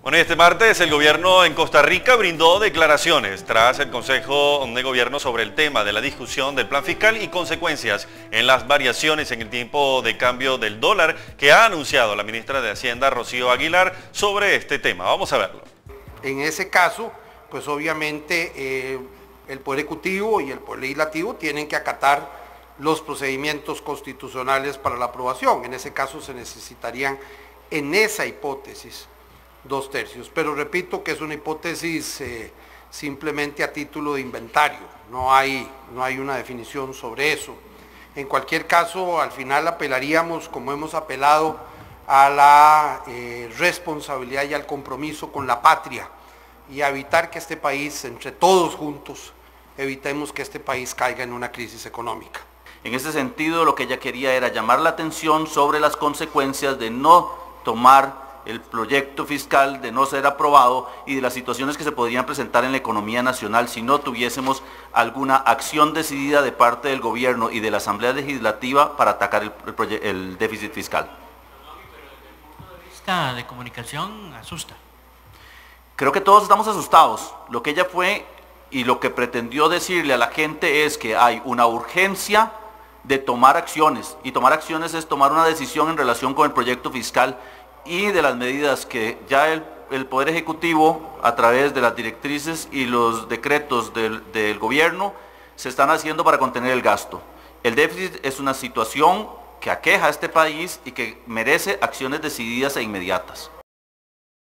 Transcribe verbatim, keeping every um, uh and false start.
Bueno, este martes el gobierno en Costa Rica brindó declaraciones tras el Consejo de Gobierno sobre el tema de la discusión del plan fiscal y consecuencias en las variaciones en el tiempo de cambio del dólar que ha anunciado la ministra de Hacienda, Rocío Aguilar, sobre este tema. Vamos a verlo. En ese caso, pues obviamente eh, el Poder Ejecutivo y el Poder Legislativo tienen que acatar los procedimientos constitucionales para la aprobación. En ese caso se necesitarían, en esa hipótesis, dos tercios, pero repito que es una hipótesis eh, simplemente a título de inventario, no hay, no hay una definición sobre eso. En cualquier caso, al final apelaríamos, como hemos apelado, a la eh, responsabilidad y al compromiso con la patria y a evitar que este país, entre todos juntos, evitemos que este país caiga en una crisis económica. En ese sentido, lo que ella quería era llamar la atención sobre las consecuencias de no tomar el proyecto fiscal, de no ser aprobado y de las situaciones que se podrían presentar en la economía nacional si no tuviésemos alguna acción decidida de parte del gobierno y de la Asamblea Legislativa para atacar el, el, el déficit fiscal. Esta de comunicación asusta. Creo que todos estamos asustados. Lo que ella fue y lo que pretendió decirle a la gente es que hay una urgencia de tomar acciones, y tomar acciones es tomar una decisión en relación con el proyecto fiscal y de las medidas que ya el, el Poder Ejecutivo, a través de las directrices y los decretos del, del gobierno, se están haciendo para contener el gasto. El déficit es una situación que aqueja a este país y que merece acciones decididas e inmediatas.